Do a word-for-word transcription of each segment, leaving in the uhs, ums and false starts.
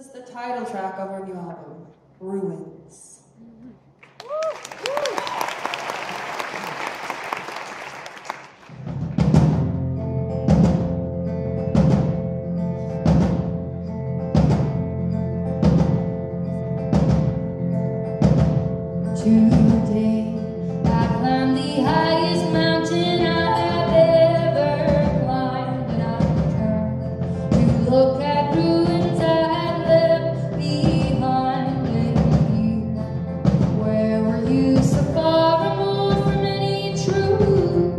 is the title track of our new album, Ruins. Today, I climbed the highest mountain I have ever climbed, and I turned to look at ruins I had left behind. And you, where were you, so far removed from any truth?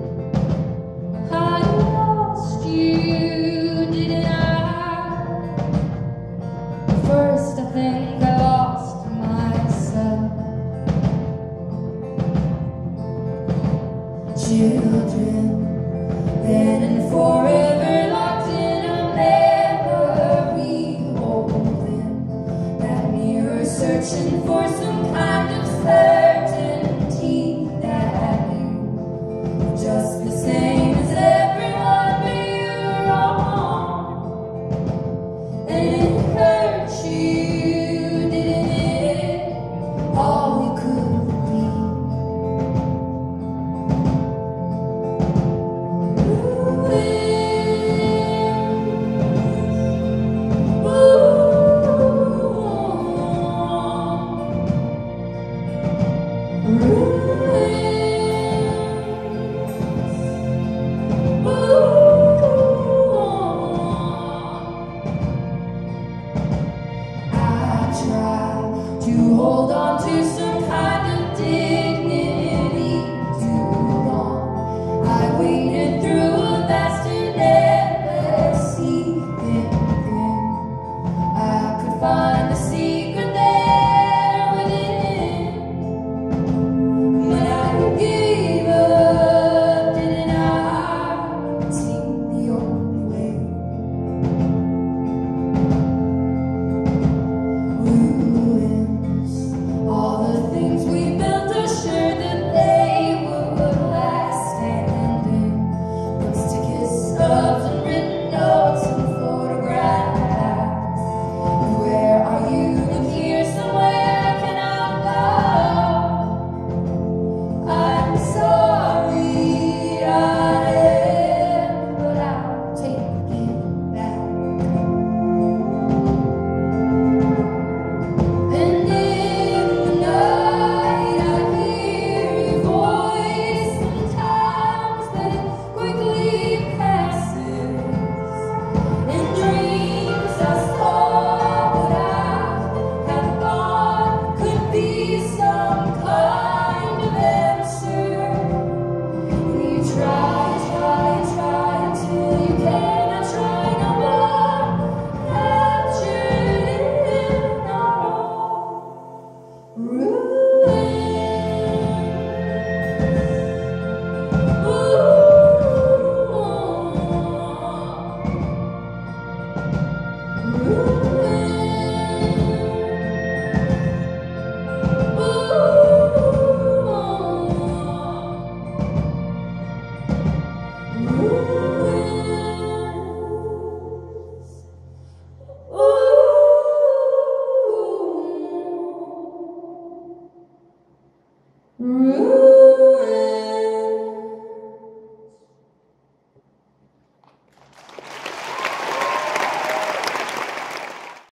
I lost you, didn't I? First, I think I lost myself. Children, then and forever locked in a memory, holding that mirror, searching for some kind of certainty that you were just the same as everyone, but you're wrong, and it hurt you, didn't it? All you could be. To hold on to some kind of dignity too long. I waded through a vast and endless sea, thinking I could find